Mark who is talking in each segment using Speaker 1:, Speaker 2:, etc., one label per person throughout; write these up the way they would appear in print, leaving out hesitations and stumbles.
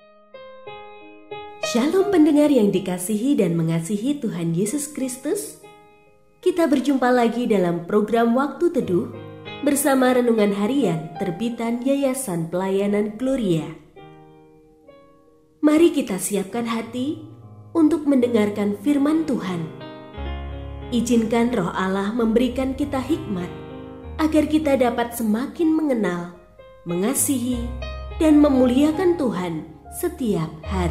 Speaker 1: Shalom pendengar yang dikasihi dan mengasihi Tuhan Yesus Kristus. Kita berjumpa lagi dalam program Waktu Teduh bersama Renungan Harian terbitan Yayasan Pelayanan Gloria. Mari kita siapkan hati untuk mendengarkan firman Tuhan. Izinkan Roh Allah memberikan kita hikmat agar kita dapat semakin mengenal, mengasihi, dan memuliakan Tuhan setiap hari.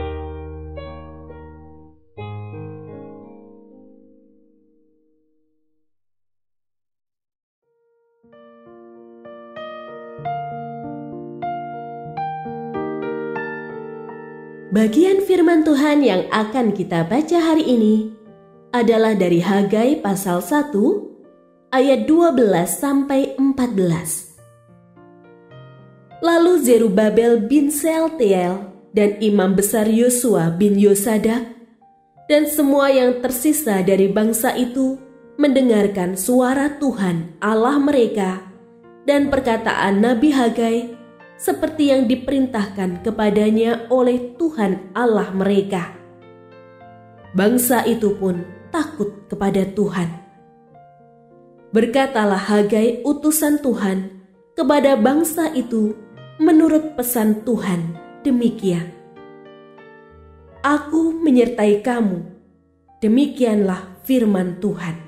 Speaker 1: Bagian firman Tuhan yang akan kita baca hari ini adalah dari Hagai pasal 1 ayat 12 sampai 14. Lalu Zerubabel bin Sealtiel dan imam besar Yosua bin Yosadak dan semua yang tersisa dari bangsa itu mendengarkan suara Tuhan Allah mereka dan perkataan Nabi Hagai seperti yang diperintahkan kepadanya oleh Tuhan Allah mereka. Bangsa itu pun takut kepada Tuhan. Berkatalah Hagai utusan Tuhan kepada bangsa itu menurut pesan Tuhan demikian. Aku menyertai kamu, demikianlah firman Tuhan.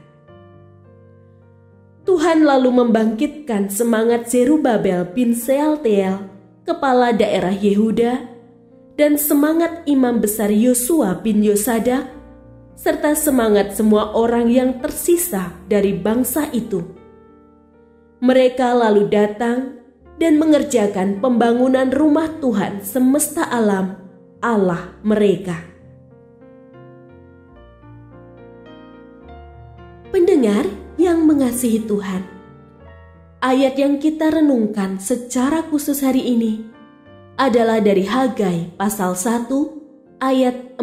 Speaker 1: Tuhan lalu membangkitkan semangat Zerubabel bin Sealtiel, kepala daerah Yehuda, dan semangat imam besar Yosua bin Yosadak, serta semangat semua orang yang tersisa dari bangsa itu. Mereka lalu datang dan mengerjakan pembangunan rumah Tuhan semesta alam, Allah mereka. Pendengar yang mengasihi Tuhan, ayat yang kita renungkan secara khusus hari ini adalah dari Hagai pasal 1 ayat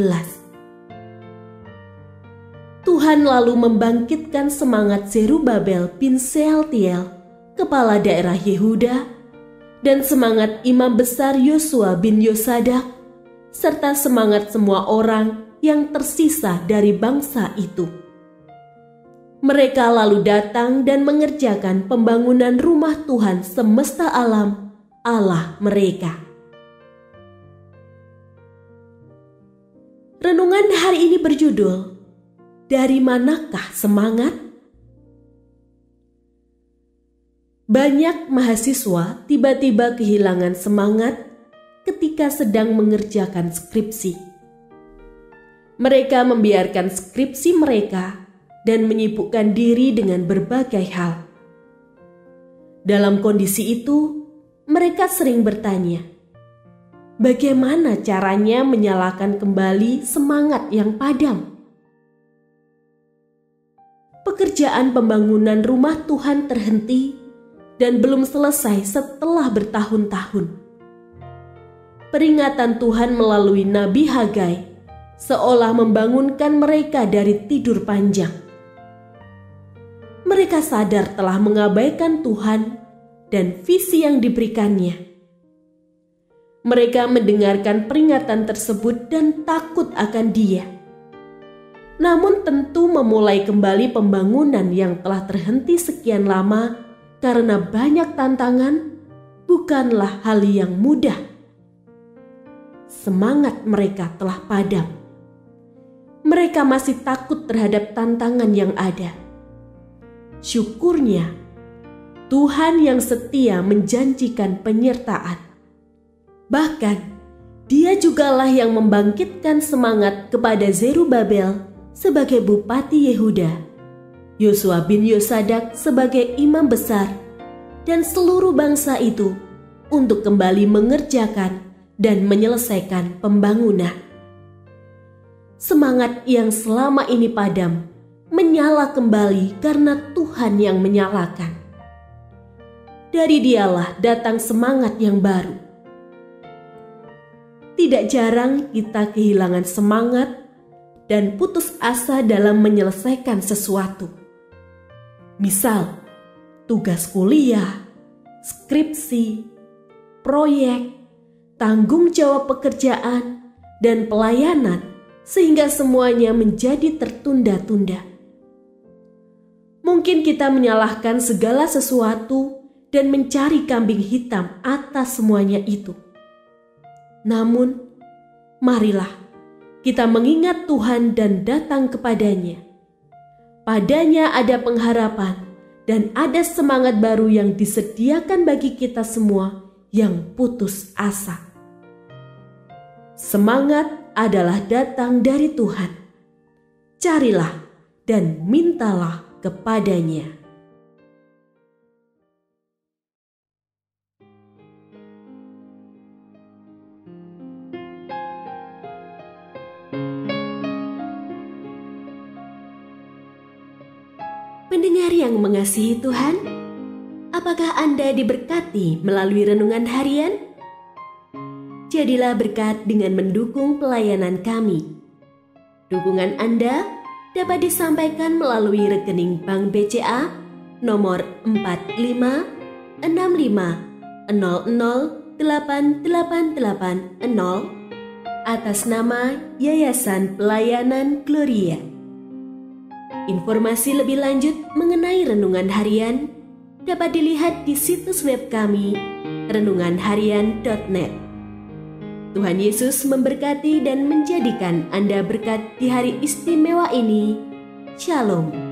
Speaker 1: 14. Tuhan lalu membangkitkan semangat Zerubabel bin Sealtiel, kepala daerah Yehuda, dan semangat imam besar Yosua bin Yosadak, serta semangat semua orang yang tersisa dari bangsa itu. Mereka lalu datang dan mengerjakan pembangunan rumah Tuhan semesta alam, Allah mereka. Renungan hari ini berjudul, Dari Manakah Semangat? Banyak mahasiswa tiba-tiba kehilangan semangat ketika sedang mengerjakan skripsi. Mereka membiarkan skripsi mereka dan menyibukkan diri dengan berbagai hal. Dalam kondisi itu, mereka sering bertanya, bagaimana caranya menyalakan kembali semangat yang padam? Pekerjaan pembangunan rumah Tuhan terhenti dan belum selesai setelah bertahun-tahun. Peringatan Tuhan melalui Nabi Hagai seolah membangunkan mereka dari tidur panjang. Mereka sadar telah mengabaikan Tuhan dan visi yang diberikannya. Mereka mendengarkan peringatan tersebut dan takut akan Dia. Namun tentu memulai kembali pembangunan yang telah terhenti sekian lama karena banyak tantangan bukanlah hal yang mudah. Semangat mereka telah padam. Mereka masih takut terhadap tantangan yang ada. Syukurnya, Tuhan yang setia menjanjikan penyertaan. Bahkan, Dia jugalah yang membangkitkan semangat kepada Zerubabel sebagai bupati Yehuda, Yosua bin Yosadak sebagai imam besar, dan seluruh bangsa itu untuk kembali mengerjakan dan menyelesaikan pembangunan. Semangat yang selama ini padam menyala kembali karena Tuhan yang menyalakan. Dari Dialah datang semangat yang baru. Tidak jarang kita kehilangan semangat dan putus asa dalam menyelesaikan sesuatu. Misal, tugas kuliah, skripsi, proyek, tanggung jawab pekerjaan, dan pelayanan sehingga semuanya menjadi tertunda-tunda. Mungkin kita menyalahkan segala sesuatu dan mencari kambing hitam atas semuanya itu. Namun, marilah kita mengingat Tuhan dan datang kepadanya. Padanya ada pengharapan dan ada semangat baru yang disediakan bagi kita semua yang putus asa. Semangat adalah datang dari Tuhan. Carilah dan mintalah kepadanya. Pendengar yang mengasihi Tuhan, apakah Anda diberkati melalui renungan harian? Jadilah berkat dengan mendukung pelayanan kami. Dukungan Anda dapat disampaikan melalui rekening Bank BCA nomor 4565008880 atas nama Yayasan Pelayanan Gloria. Informasi lebih lanjut mengenai renungan harian dapat dilihat di situs web kami renunganharian.net. Tuhan Yesus memberkati dan menjadikan Anda berkat di hari istimewa ini. Shalom.